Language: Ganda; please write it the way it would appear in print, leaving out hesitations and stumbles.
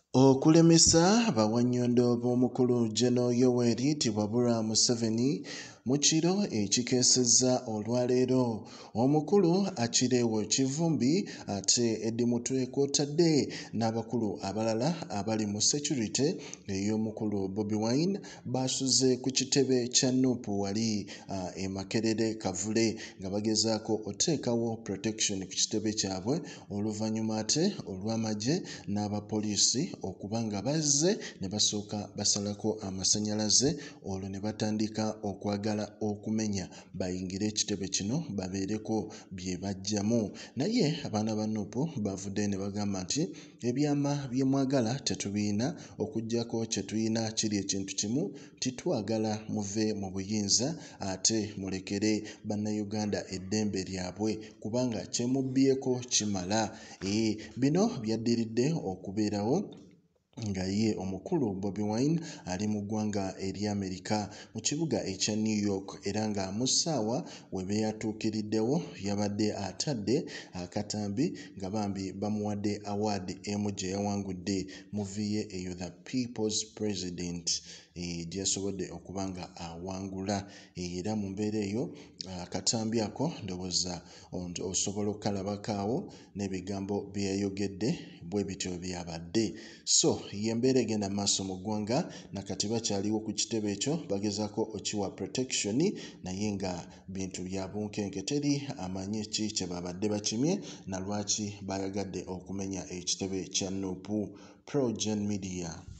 Okulemesa bawanyondobe omukulu Gen. Yoweri Museveni Mukiro ekikeesezza olwaleero. Omukulu akireewo kivumbi ate Eddy mutwe kw'otadde n'abakulu abalala abali mu security ey'omukulu Bobi Wine basuze ku kitebe kya Nuupu wali e Makerere Kavule nga bagezaako oteekawo protection ku kitebe kyabwe oluvannyuma ate olw'amagye n'abapoliisi okuba nga bazze ne basooka basalako amasannyalaze olwo ne batandika okwagala okumenya bayingire ekitebe kino babeereko bye bajjamu. Naye abaana ba Nuupu bavudde ne bagamba nti ebyama bye mwagala tetubiina, okuggyako kye tuyina kiri ekintu kimu, titwagala muve mu buyinza ate mulekere bannayuganda eddembe lyabwe kubanga kye mubbyeko kimala. Bino byaddiridde okubeerawo nga ye omukulu Bobi Wine ali mu ggwanga eri Amerika mu kibuga ekya New York era nga mu ssaawa we beeyatuukiriddewo yabadde atadde akatambi nga bambi bamuwadde award emu gye yawangudde muviye eyo The People's President gye yasobodde okuba nga awangula era mu mbeera eyo akatambi ako ndowooza osobola okukalabakaawo n'ebigambo bye yayogedde bwe bityo byabadde. So ye mbeera egenda maaso mu ggwanga nakati bakyaliwo ku kitebe ekyo bagezaako okiwa protection naye nga bintu bya bunkenke teri amanyi ki kye babadde bakimye na lwaki bayagadde okumenya ekitebe kya Nuupu. PROJOURN Media.